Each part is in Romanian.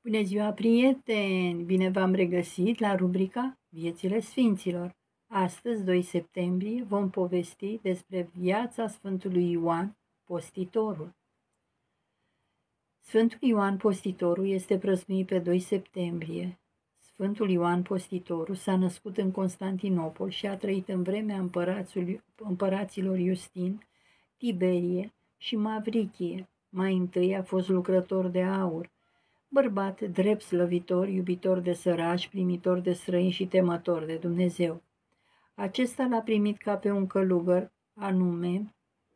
Bună ziua, prieteni! Bine v-am regăsit la rubrica Viețile Sfinților. Astăzi, 2 septembrie, vom povesti despre viața Sfântului Ioan Postitorul. Sfântul Ioan Postitorul este prăznuit pe 2 septembrie. Sfântul Ioan Postitorul s-a născut în Constantinopol și a trăit în vremea împăraților Iustin, Tiberie și Mavrichie. Mai întâi a fost lucrător de aur, bărbat drept, slăvitor, iubitor de săraci, primitor de străini și temător de Dumnezeu. Acesta l-a primit ca pe un călugăr, anume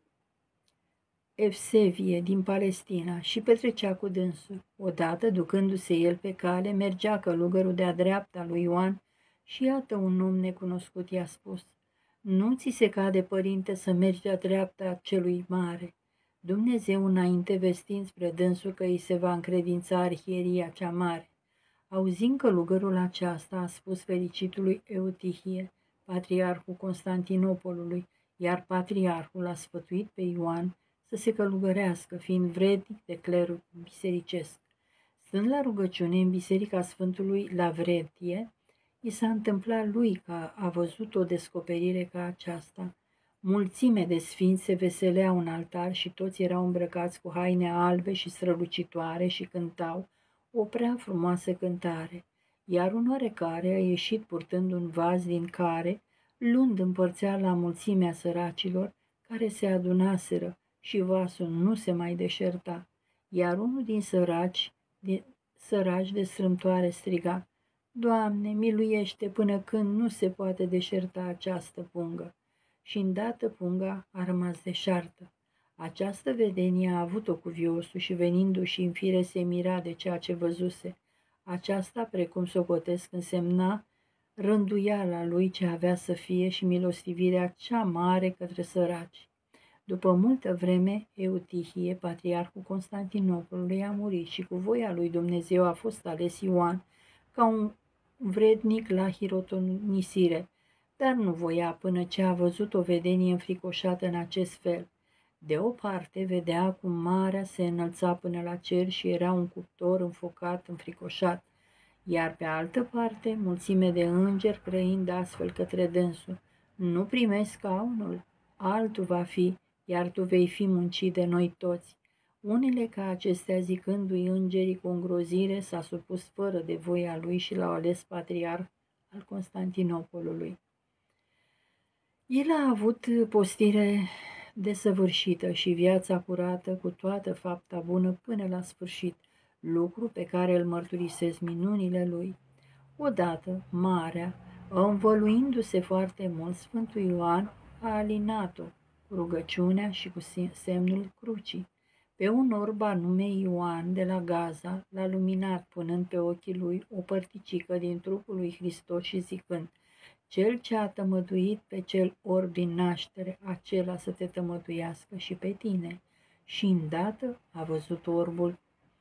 Evsevie din Palestina, și petrecea cu dânsul. Odată, ducându-se el pe cale, mergea călugărul de-a dreapta lui Ioan și iată un om necunoscut i-a spus: „Nu ți se cade, părinte, să mergi de-a dreapta celui mare?” Dumnezeu înainte vestind spre dânsul că îi se va încredința arhieria cea mare. Auzind călugărul aceasta, a spus fericitului Eutihie, patriarhul Constantinopolului, iar patriarhul a sfătuit pe Ioan să se călugărească, fiind vrednic de clerul bisericesc. Stând la rugăciune în biserica Sfântului Lavrentie, i s-a întâmplat lui că a văzut o descoperire ca aceasta. Mulțime de sfinți se veseleau în altar și toți erau îmbrăcați cu haine albe și strălucitoare și cântau o prea frumoasă cântare, iar un oarecare a ieșit purtând un vas din care, luând împărțea la mulțimea săracilor care se adunaseră și vasul nu se mai deșerta, iar unul din săraci de strâmtoare striga: „Doamne, miluiește până când nu se poate deșerta această pungă.” Și îndată punga a rămas deșartă. Această vedenie a avut-o cuviosul și venindu-și în fire se mira de ceea ce văzuse. Aceasta, precum socotesc, însemna rânduiala lui ce avea să fie și milostivirea cea mare către săraci. După multă vreme, Eutihie, patriarhul Constantinopolului, a murit și cu voia lui Dumnezeu a fost ales Ioan ca un vrednic la hirotonisire, dar nu voia până ce a văzut o vedenie înfricoșată în acest fel. De o parte, vedea cum marea se înălța până la cer și era un cuptor înfocat, înfricoșat, iar pe altă parte, mulțime de îngeri grăind astfel către dânsul: „Nu primești scaunul? Altul va fi, iar tu vei fi muncit de noi toți.” Unele ca acestea, zicându-i îngerii cu îngrozire, s-a supus fără de voia lui și l-au ales patriarh al Constantinopolului. El a avut postire desăvârșită și viața curată cu toată fapta bună până la sfârșit, lucru pe care îl mărturisesc minunile lui. Odată, marea, învăluindu-se foarte mult, Sfântul Ioan a alinat-o cu rugăciunea și cu semnul crucii. Pe un orb anume Ioan de la Gaza l-a luminat, punând pe ochii lui o părticică din trupul lui Hristos și zicând: „Cel ce a tămăduit pe cel orb din naștere, acela să te tămăduiască și pe tine.” Și îndată a văzut orbul.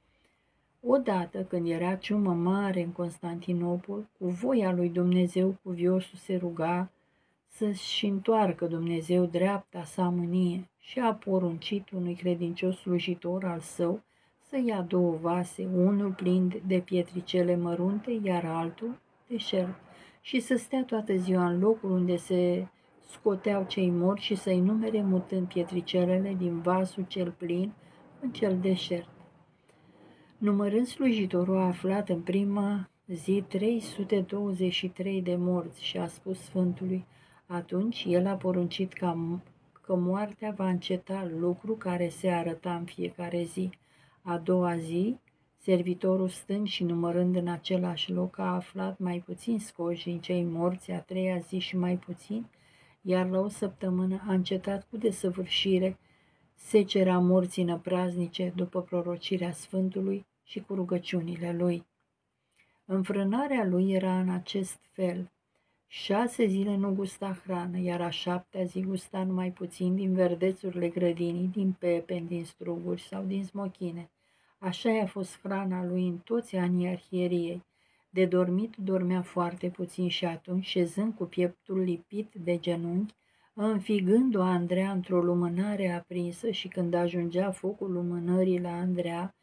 Odată, când era ciumă mare în Constantinopol, cu voia lui Dumnezeu, cuviosul se ruga să-și întoarcă Dumnezeu dreapta sa mânie și a poruncit unui credincios slujitor al său să ia 2 vase, unul plin de pietricele mărunte, iar altul deșert, și să stea toată ziua în locul unde se scoteau cei morți și să-i numere mutând pietricelele din vasul cel plin în cel deșert. Numărând, slujitorul a aflat în prima zi 323 de morți și a spus Sfântului. Atunci el a poruncit că moartea va înceta, lucru care se arăta în fiecare zi. A doua zi, servitorul, stând și numărând în același loc, a aflat mai puțin scoși din cei morți, a treia zi și mai puțin, iar la o săptămână a încetat cu desăvârșire secera morții năpraznice după prorocirea Sfântului și cu rugăciunile lui. Înfrânarea lui era în acest fel: 6 zile nu gusta hrană, iar a 7-a zi gusta numai puțin din verdețurile grădinii, din pepeni, din struguri sau din smochine. Așa i-a fost hrana lui în toți anii arhieriei. De dormit dormea foarte puțin și atunci, șezând cu pieptul lipit de genunchi, înfigând-o Andrea într-o lumânare aprinsă, și când ajungea focul lumânării la Andrea,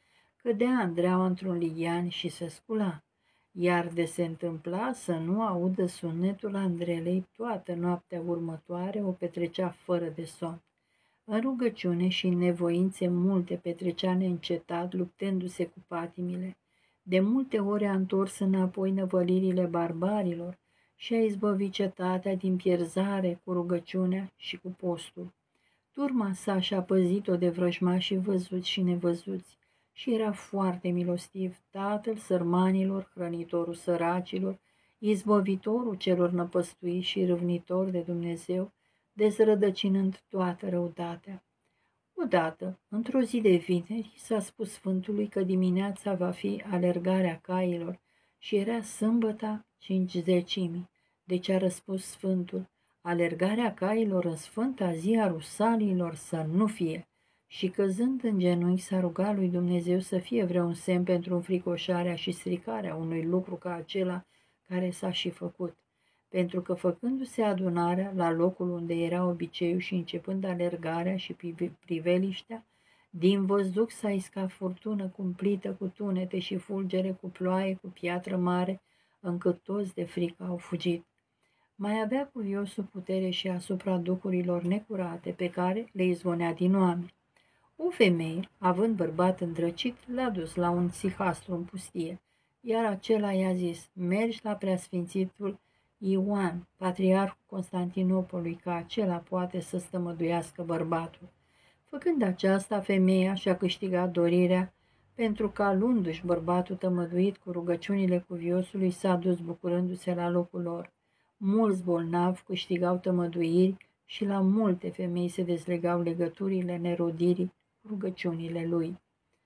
cădea Andreaua într-un lighean și se scula, iar de se întâmpla să nu audă sunetul Andrelei, toată noaptea următoare o petrecea fără de somn. În rugăciune și în nevoințe multe petrecea neîncetat, luptându-se cu patimile. De multe ori a întors înapoi năvălirile barbarilor și a izbăvit cetatea din pierzare cu rugăciunea și cu postul. Turma sa și-a păzit-o de vrăjmașii văzuți și nevăzuți și era foarte milostiv, tatăl sărmanilor, hrănitorul săracilor, izbăvitorul celor năpăstuiți și râvnitor de Dumnezeu, dezrădăcinând toată răutatea. Odată, într-o zi de vineri, s-a spus Sfântului că dimineața va fi alergarea cailor și era sâmbăta 50. Deci a răspuns Sfântul: alergarea cailor în sfânta zi a rusalilor să nu fie. Și căzând în genunchi s-a rugat lui Dumnezeu să fie vreun semn pentru înfricoșarea și stricarea unui lucru ca acela care s-a și făcut. Pentru că făcându-se adunarea la locul unde era obiceiul și începând alergarea și priveliștea, din văzduc s-a iscat furtună cumplită cu tunete și fulgere, cu ploaie, cu piatră mare, încât toți de frică au fugit. Mai avea cuviosul putere și asupra duhurilor necurate pe care le izgonea din oameni. O femeie, având bărbat îndrăcit, l-a dus la un țihastru în pustie, iar acela i-a zis: mergi la preasfințitul Ioan, patriarhul Constantinopolului, că acela poate să stămăduiască bărbatul. Făcând aceasta, femeia și-a câștigat dorirea, pentru că, luându-și bărbatul tămăduit cu rugăciunile cuviosului, s-a dus bucurându-se la locul lor. Mulți bolnavi câștigau tămăduiri și la multe femei se dezlegau legăturile nerodirii cu rugăciunile lui.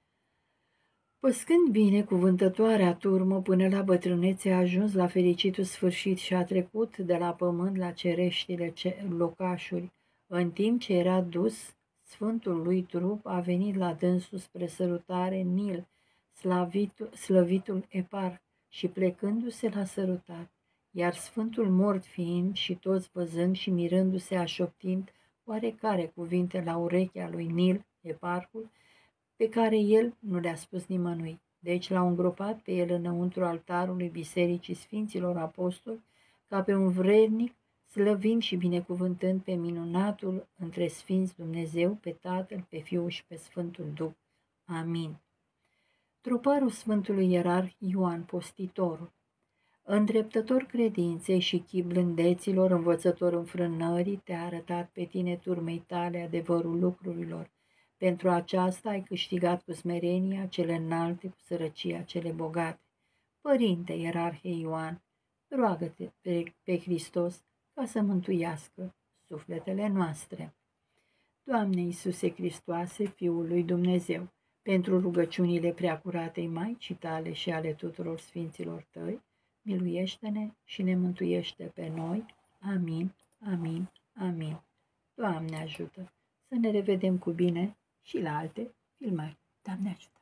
Păscând binecuvântătoarea turmă până la bătrânețe, a ajuns la fericitul sfârșit și a trecut de la pământ la cereștile locașuri. În timp ce era dus, sfântul lui trup a venit la dânsul spre sărutare Nil, slăvitul Eparh, și plecându-se l-a sărutat. Iar sfântul mort fiind și toți văzând și mirându-se, așoptind oarecare cuvinte la urechea lui Nil, Eparhul, pe care el nu le-a spus nimănui. Deci l-au îngropat pe el înăuntru altarului Bisericii Sfinților Apostoli, ca pe un vrednic, slăvind și binecuvântând pe minunatul între Sfinți Dumnezeu, pe Tatăl, pe Fiul și pe Sfântul Duh. Amin. Troparul Sfântului Ierarh Ioan Postitorul. Îndreptător credinței și chip blândeților, învățător înfrânării, te-a arătat pe tine turmei tale adevărul lucrurilor. Pentru aceasta ai câștigat cu smerenia cele înalte, cu sărăcia cele bogate. Părinte Ierarhe Ioan, roagă-te pe Hristos ca să mântuiască sufletele noastre. Doamne Iisuse Hristoase, Fiul lui Dumnezeu, pentru rugăciunile preacuratei Maicii tale și ale tuturor sfinților tăi, miluiește-ne și ne mântuiește pe noi. Amin, amin, amin. Doamne ajută! Să ne revedem cu bine și la alte filmări. Doamne ajută!